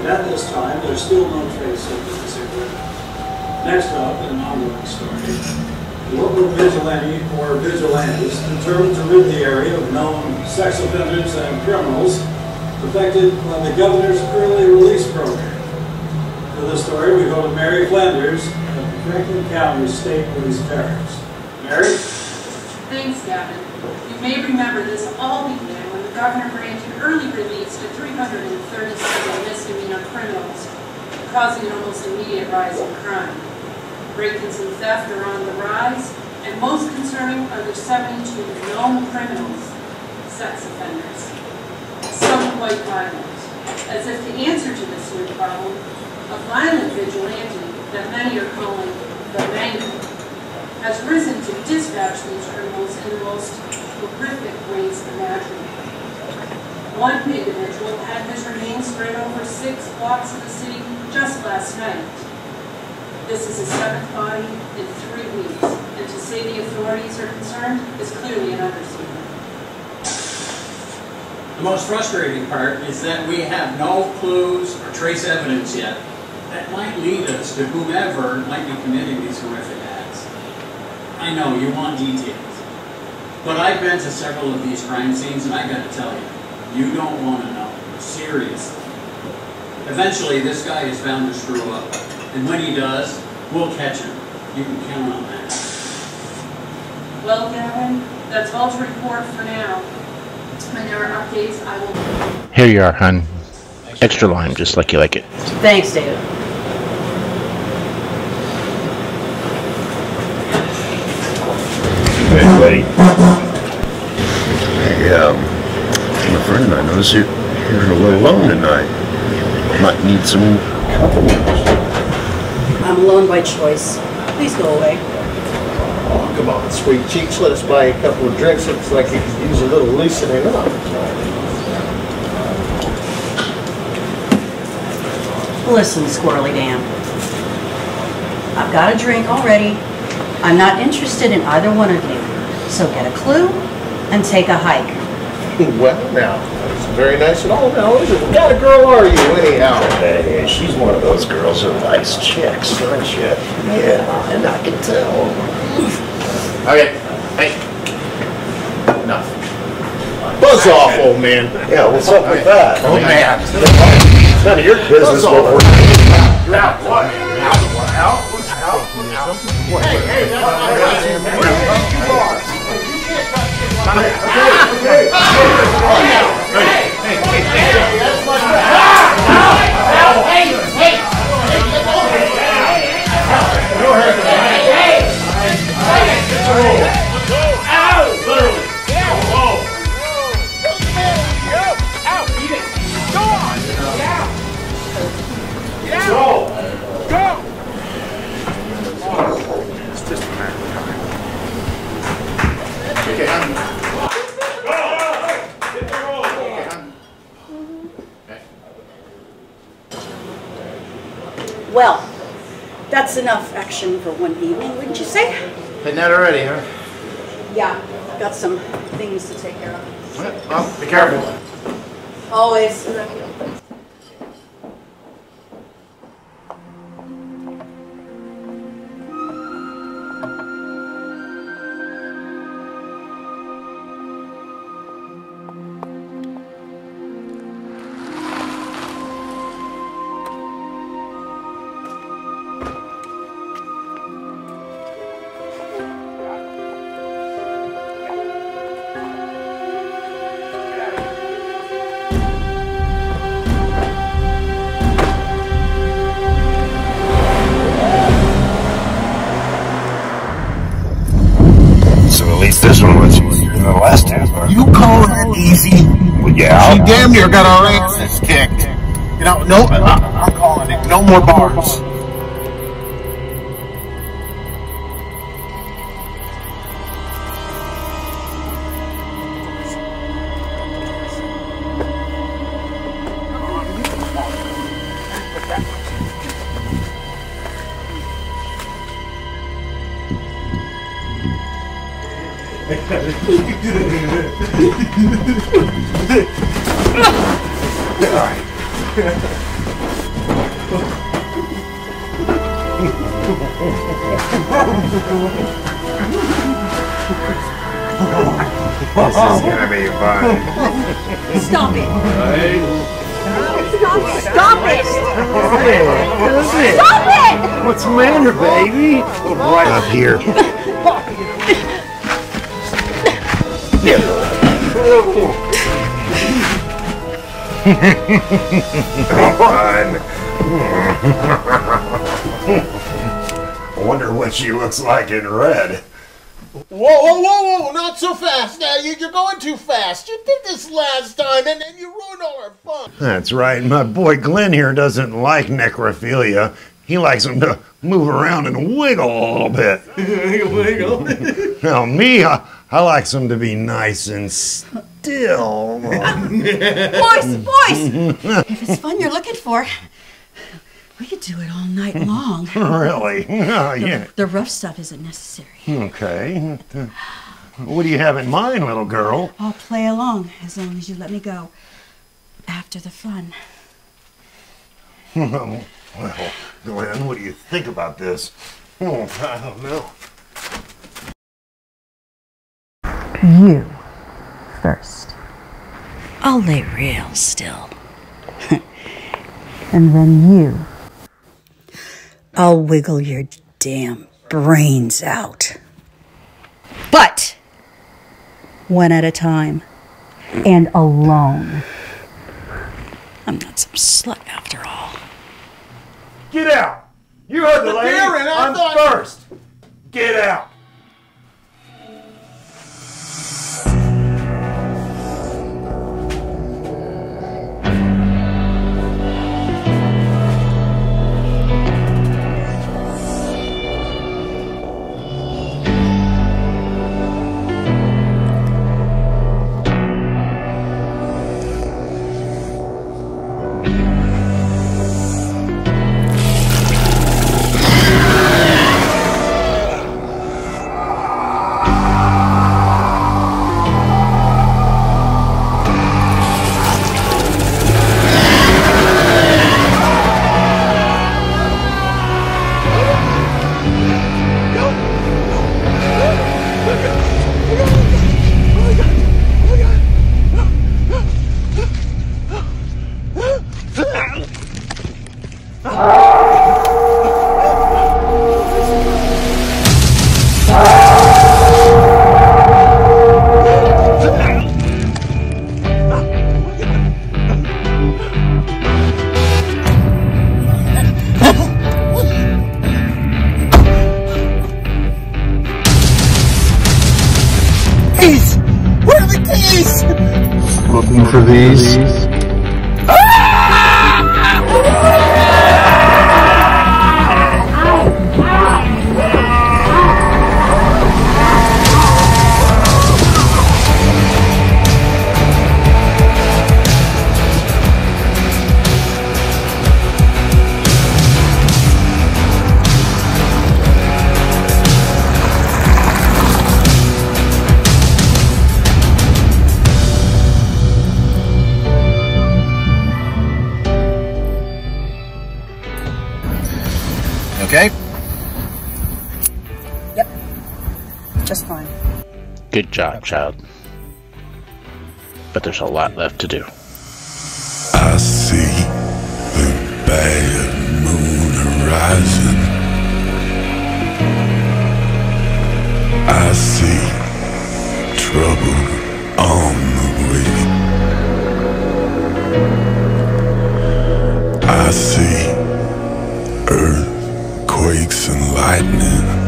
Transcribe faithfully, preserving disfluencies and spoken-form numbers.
at this time, there's still no trace of the missing women. Next up, in an ongoing story, the local vigilante or vigilantes determined to rid the area of known sex offenders and criminals affected by the governor's early release program. For this story, we go to Mary Flanders of the Franklin County State Police Barracks. Mary? Thanks, Gavin. You may remember this all began when the governor granted early release to three hundred thirty-seven misdemeanor criminals, causing an almost immediate rise in crime. Break-ins and theft are on the rise, and most concerning are the seventy-two known criminals, sex offenders. Some quite violent. As if to answer to this new problem, a violent vigilante that many are calling the Mangle has risen to dispatch these criminals in the most horrific ways imaginable. One individual had his remains spread over six blocks of the city just last night. This is his seventh body in three weeks, and to say the authorities are concerned is clearly an understatement. The most frustrating part is that we have no clues or trace evidence yet that might lead us to whomever might be committing these horrific acts. I know you want details, but I've been to several of these crime scenes and I gotta tell you, you don't want to know, seriously. Eventually this guy is bound to screw up, and when he does, we'll catch him. You can count on that. Well, Gavin, that's all to report for now. When there are updates, I will... Here you are, hon. Extra lime, just like you like it. Thanks, David. Hey, buddy. Hey, um, my friend, I notice you're, you're a little alone tonight. Might need some company. I'm alone by choice. Please go away. Oh, come on, sweet cheeks. Let us buy a couple of drinks. Looks like you could use a little loosening up. Listen, Squirrely Dan. I've got a drink already. I'm not interested in either one of you. So get a clue and take a hike. Well, now, that's very nice and all now, is it? What kind of girl are you, anyhow? Hey, she's one of those girls who likes chicks, aren't you? Yeah, and I can tell. Okay, hey. Enough. Buzz off, old man. Yeah, what's up with that? Old man. It's none of your business what we're doing. You're out. What? Out. Out. Out. Out. Hey, hey, that's not right. You are. You can't touch it like that. Okay, okay. Hey, hey, hey, hey, that's my friend. Hey, hey, hey. Go ahead. Hey, hey. Ow! Literally. Whoa. Go. Out. Eat it. Go on. Get out. Get out. Go. Go. It's just a matter of time. Okay, honey. Go! Hit the roll. Okay, honey. Okay. Well, that's enough action for one evening, wouldn't you say? Hitting that already, huh? Yeah, I've got some things to take care of. Well, be careful. Always. This one was easier than the last two. You call that easy? Well, yeah. She damn near got our asses kicked. You know, no, I, I'm calling it. No more bars. All right. This is gonna be fun. Stop it! Right? Stop, stop it! Stop it! What's the matter, baby? Right up here. Fun. I wonder what she looks like in red. Whoa, whoa, whoa, whoa, not so fast now. You, you're going too fast. You did this last time and, and you ruined all our fun. That's right. My boy Glenn here doesn't like necrophilia. He likes them to move around and wiggle a little bit. Wiggle? Now, me, I, I like them to be nice and still. Boys, boys! If it's fun you're looking for, we could do it all night long. Really? Oh, yeah. The, the rough stuff isn't necessary. Okay. What do you have in mind, little girl? I'll play along as long as you let me go after the fun. Well, Glenn, what do you think about this? Oh, I don't know. You first. I'll lay real still. And then you. I'll wiggle your damn brains out. But one at a time and alone. I'm not some slut after all. Get out! You heard the lady. Darren, I I'm thought- first. Get out. Where are the keys? Looking for these? Okay. Yep. Just fine. Good job, child. But there's a lot left to do. I see the bad moon horizon. I see trouble on the way. I see earthquakes and lightning.